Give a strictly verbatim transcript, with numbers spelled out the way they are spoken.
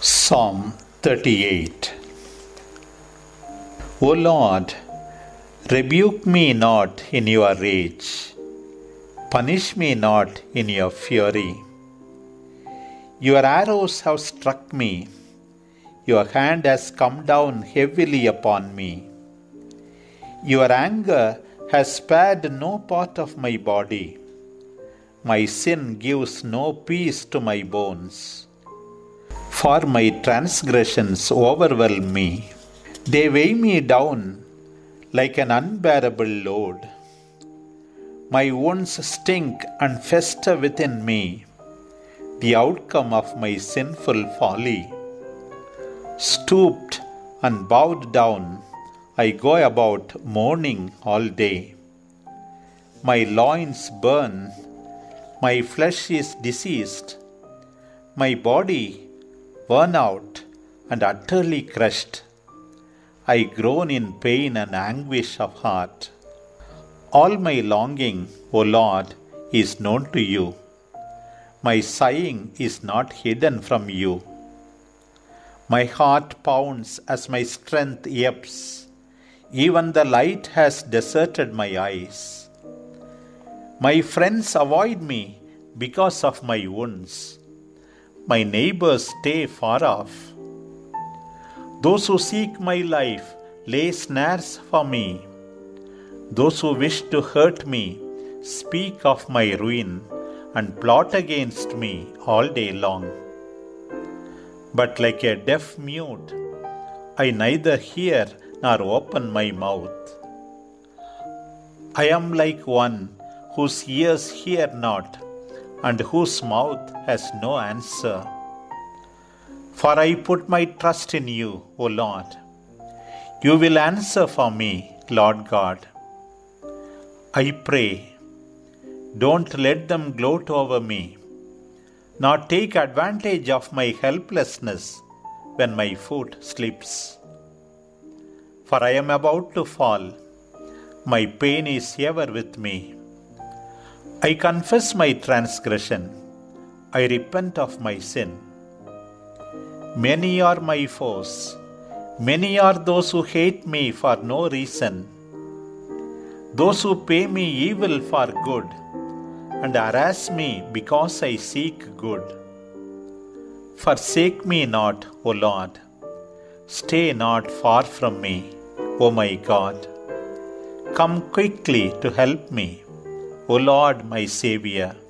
Psalm thirty-eight. O Lord, rebuke me not in your rage, punish me not in your fury. Your arrows have struck me, your hand has come down heavily upon me. Your anger has spared no part of my body. My sin gives no peace to my bones. For my transgressions overwhelm me. They weigh me down like an unbearable load. My wounds stink and fester within me, the outcome of my sinful folly. Stooped and bowed down, I go about mourning all day. My loins burn, my flesh is diseased, my body worn out and utterly crushed. I groan in pain and anguish of heart. All my longing, O Lord, is known to you. My sighing is not hidden from you. My heart pounds as my strength ebbs. Even the light has deserted my eyes. My friends avoid me because of my wounds. My neighbors stay far off. Those who seek my life lay snares for me. Those who wish to hurt me speak of my ruin and plot against me all day long. But like a deaf mute, I neither hear nor open my mouth. I am like one whose ears hear not, and whose mouth has no answer. For I put my trust in you, O Lord. You will answer for me, Lord God. I pray, don't let them gloat over me, nor take advantage of my helplessness when my foot slips. For I am about to fall. My pain is ever with me. I confess my transgression. I repent of my sin. Many are my foes. Many are those who hate me for no reason. Those who pay me evil for good and harass me because I seek good. Forsake me not, O Lord. Stay not far from me, O my God. Come quickly to help me, O Lord, my Saviour.